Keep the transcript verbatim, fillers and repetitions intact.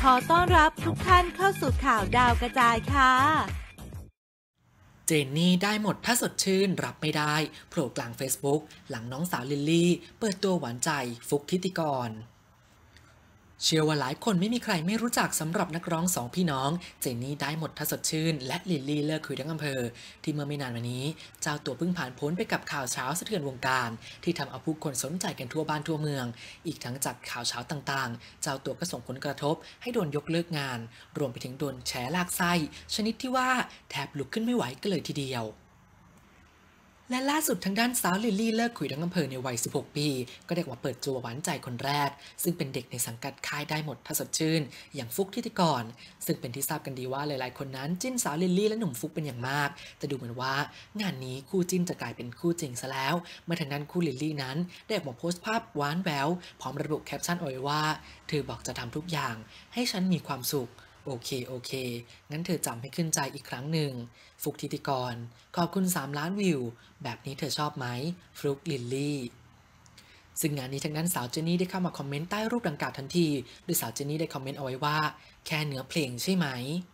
ขอต้อนรับทุกท่านเข้าสู่ข่าวดาวกระจายค่ะเจนนี่ได้หมดถ้าสดชื่นรับไม่ได้โผล่กลาง Facebook หลังน้องสาวลิลลี่เปิดตัวหวานใจฟุกทิติกรเชื่อว่าหลายคนไม่มีใครไม่รู้จักสำหรับนักร้องสองพี่น้องเจนนี่ได้หมดถ้าสดชื่นและลิลลี่เลิกคุยทั้งอำเภอที่เมื่อไม่นานมานี้เจ้าตัวเพิ่งผ่านพ้นไปกับข่าวเช้าสะเทือนวงการที่ทำเอาผู้คนสนใจกันทั่วบ้านทั่วเมืองอีกทั้งจากข่าวเช้าต่างๆเจ้าตัวก็ส่งผลกระทบให้โดนยกเลิกงานรวมไปถึงโดนแฉลากไส้ชนิดที่ว่าแทบลุกขึ้นไม่ไหวกันเลยทีเดียวและล่าสุดทางด้านสาวลิลลี่เลิกคุยทั้งอำเภอในวัยสิบหกปีก็ได้ออกมาเปิดตัวหวานใจคนแรกซึ่งเป็นเด็กในสังกัดค่ายได้หมดถ้าสดชื่นอย่างฟุกทิติกรซึ่งเป็นที่ทราบกันดีว่าหลายๆคนนั้นจิ้นสาวลิลลี่และหนุ่มฟุกเป็นอย่างมากแต่ดูเหมือนว่างานนี้คู่จิ้นจะกลายเป็นคู่จริงซะแล้วเมื่อทางด้านคู่ลิลลี่นั้นได้ออกมาโพสต์ภาพหวานแหววพร้อมระบุแคปชั่นเอาไว้ว่าเธอบอกจะทำทุกอย่างให้ฉันมีความสุขโอเคโอเคงั้นเธอจำให้ขึ้นใจอีกครั้งหนึ่งฟุกทิติกรขอบคุณสามล้านวิวแบบนี้เธอชอบไหมฟลุกลิลลี่ซึ่งงานนี้ทางด้านสาวเจนนี่ได้เข้ามาคอมเมนต์ใต้รูปดังกล่าวทันทีโดยสาวเจนนี่ได้คอมเมนต์เอาไว้ว่าแค่เนื้อเพลงใช่ไหม